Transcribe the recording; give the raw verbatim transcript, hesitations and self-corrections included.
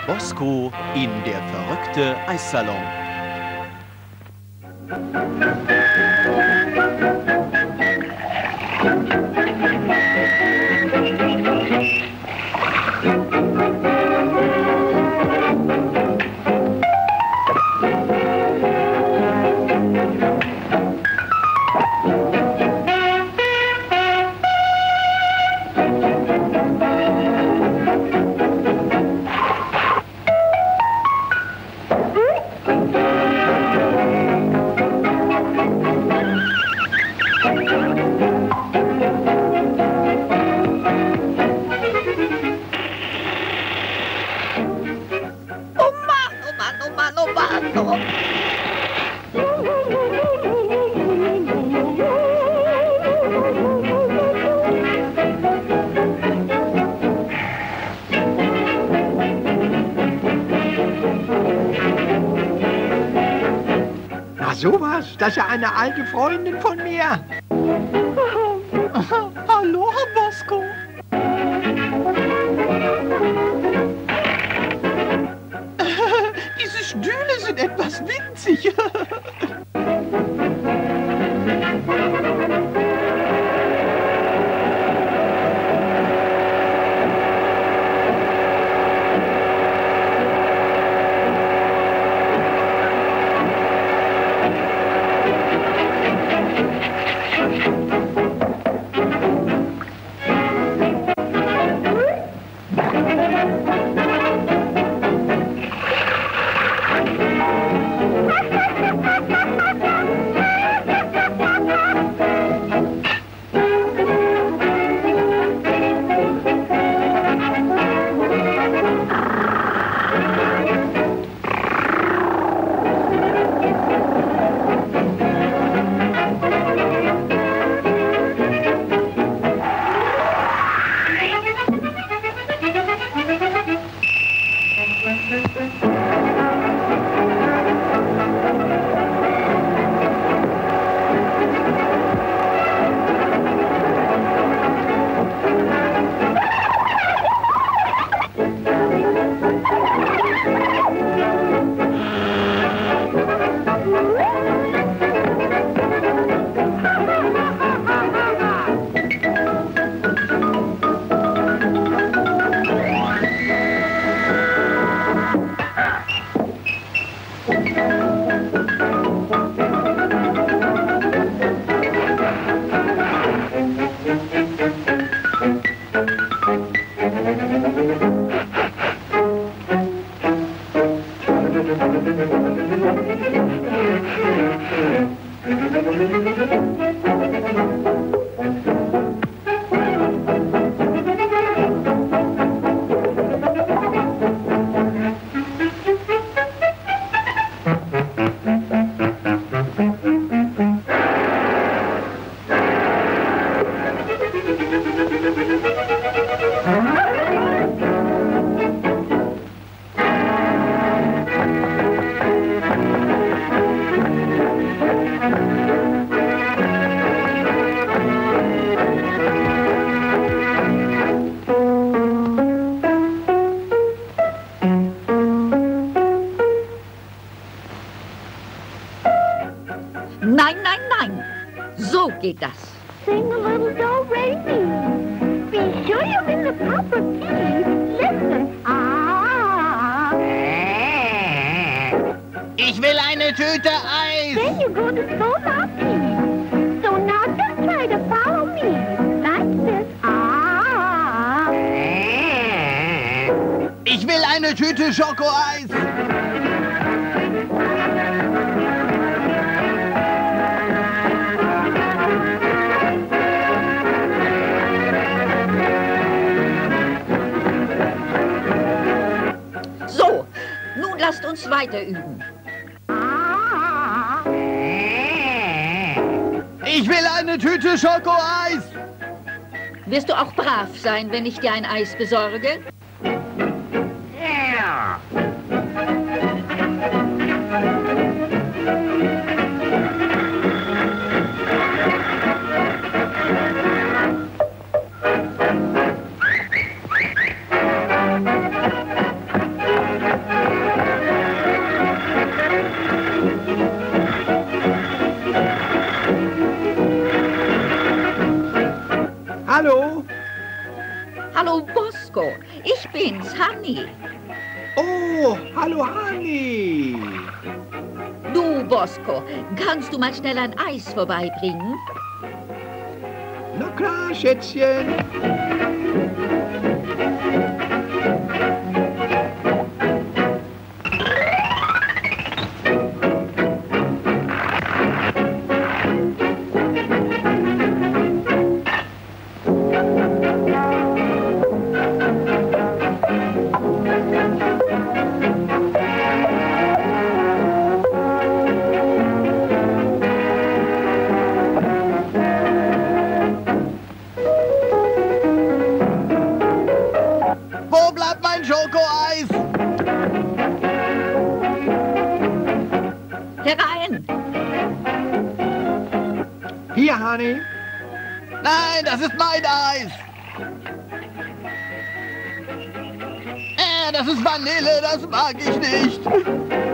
Bosko in der verrückte Eissalon. Na sowas, das ist ja eine alte Freundin von mir. Hallo, Herr Bosko. Diese Stühle sind etwas winzig. Nein, nein, nein. So geht das. Sing a little do-re-mi. Be sure you're in the proper key. Listen. Ah. Ich will eine Tüte Eis. Then you go to Sonaki. So now just try to follow me. Like this. Ah. Ich will eine Tüte Schokoeis. So, nun lasst uns weiter üben. Ich will eine Tüte Schokoeis. Wirst du auch brav sein, wenn ich dir ein Eis besorge? Ja. Ich bin's, Hanni. Oh, hallo Hanni. Du, Bosko, kannst du mal schnell ein Eis vorbeibringen? Na klar, Schätzchen. Wo bleibt mein Schokoeis? Herein! Hier, Hanni. Nein, das ist mein Eis. Äh, das ist Vanille, das mag ich nicht.